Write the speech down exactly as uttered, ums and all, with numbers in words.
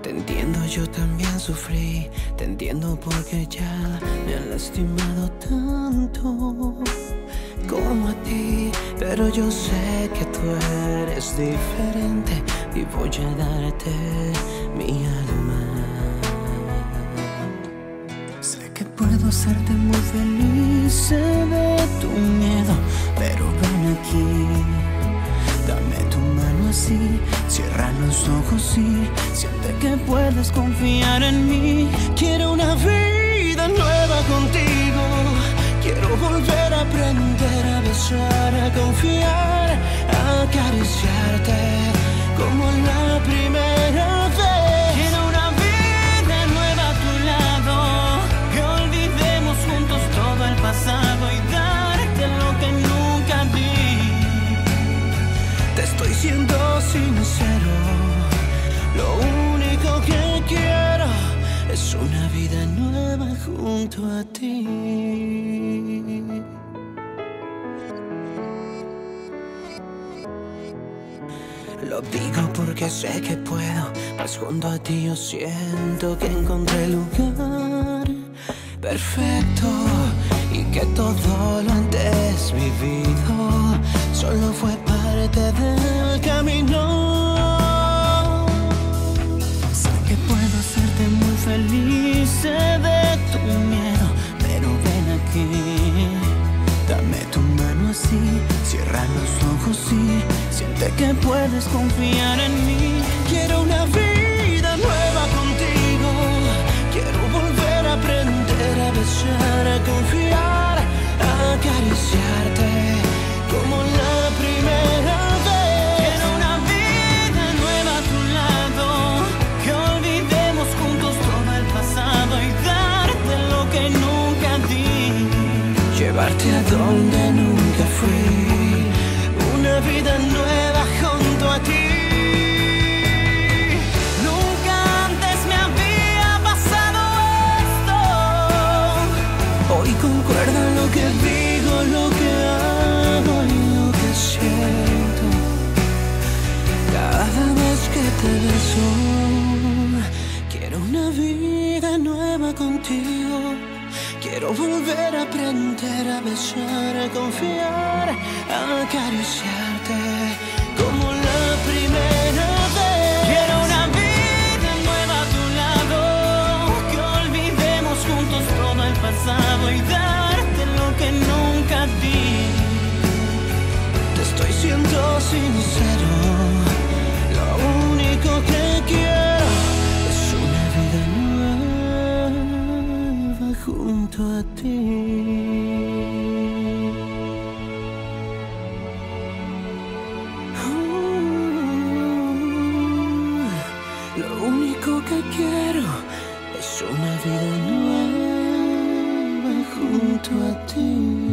Te entiendo, yo también sufrí. Te entiendo porque ya me han lastimado tanto como a ti. Pero yo sé que tú eres diferente y voy a darte mi alma. Sé que puedo hacerte muy feliz, sé de tu miedo, pero ven aquí. Dame tu mano así, cierra los ojos y siente que puedes confiar en mí. Quiero una vida nueva contigo. Quiero volver a aprender a besar, a confiar, a acariciarte como la primera vez. Quiero una vida nueva a tu lado, que olvidemos juntos todo el pasado y darte lo que nunca di. Te estoy siendo sincero, lo único que quiero es una vida nueva junto a ti. Lo digo porque sé que puedo, pues junto a ti yo siento que encontré el lugar perfecto y que todo lo antes vivido solo fue parte del camino. Sé que puedo hacerte muy feliz, sé de tu miedo, pero ven aquí. Dame tu mano así, cierra los ojos y siente que puedes confiar en mí. Quiero una vida nueva contigo. Quiero volver a aprender a besar, a confiar, a acariciarte como la primera vez. Quiero una vida nueva a tu lado, que olvidemos juntos todo el pasado y darte lo que nunca di. Llevarte a donde nunca fui, una vida nueva junto a ti. Nunca antes me había pasado esto. Hoy concuerda lo que digo, lo que hago y lo que siento. Cada vez que te beso, quiero una vida nueva contigo. Quiero volver a aprender a besar, a confiar, a acariciarte como la primera vez. Quiero una vida nueva a tu lado, que olvidemos juntos todo el pasado y darte lo que nunca di. Te estoy siendo sincero, lo único que quiero es una vida nueva junto a ti. Uh, lo único que quiero es una vida nueva junto a ti.